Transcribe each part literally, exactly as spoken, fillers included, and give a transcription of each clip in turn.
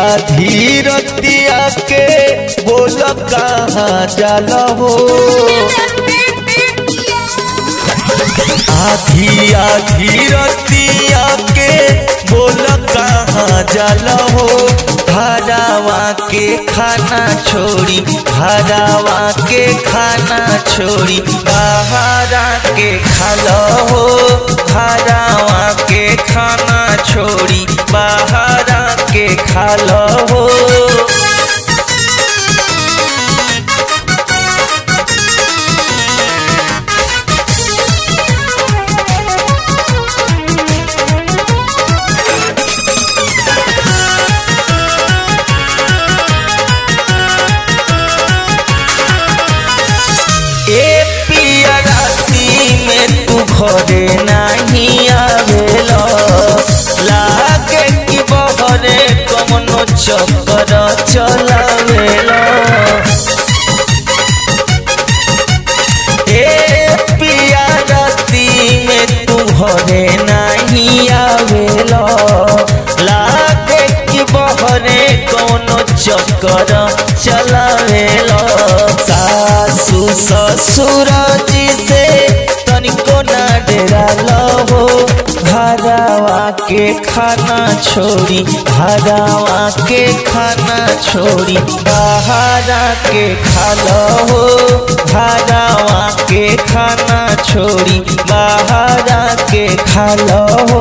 आधी रतिया के बोल कहाँ जाल हो। आधी आधी रतिया के बोल कहाँ जाल हो। भरावा के खाना छोड़ी भरावा के खाना छोड़ी बहारा के खालो हो। भरावा के खाना छोड़ी बहारा के खालो हो। घरे नहीं आवेला लागे कि बहरे कमनो चक्कर चलावेला। ए पिया राती में तू घरे नहीं आवेला लागे कि बहरे कमनो चक्कर चलावेला। सासू ससुर जी से तनिको ना डेरा लो। भरावा के खाना छोड़ी भरावा के खाना छोड़ी बहारा के खालो हो। भरावा के खाना छोड़ी बहारा के खालो हो।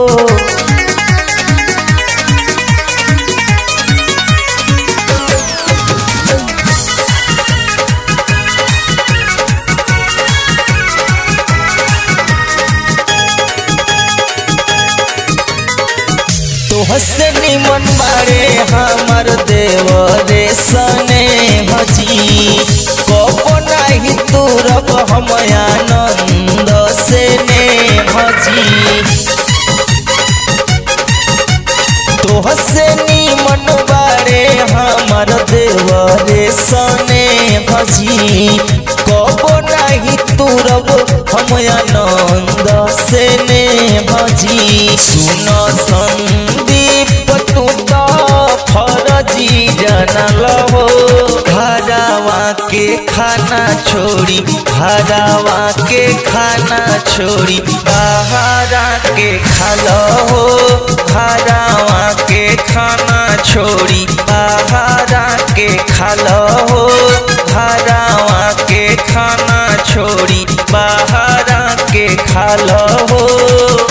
हसनी मन मारे हमार देवरे सने भजी कबो नहीं तुरब हम आनंद से ने भजी। तो हसनी मन मारे हमार देवरे सने भजी कबो नहीं तुरब हम आनंद से ने भजी। सुनो संदीप तू तो फरजी जानल हो। भरावा के खाना छोड़ी भरावा के खाना छोड़ी बहारा के खालो हो। भरावा के खाना छोड़ी बहारा के खालो हो। भरावा के खाना छोड़ी बहारा के खालो हो।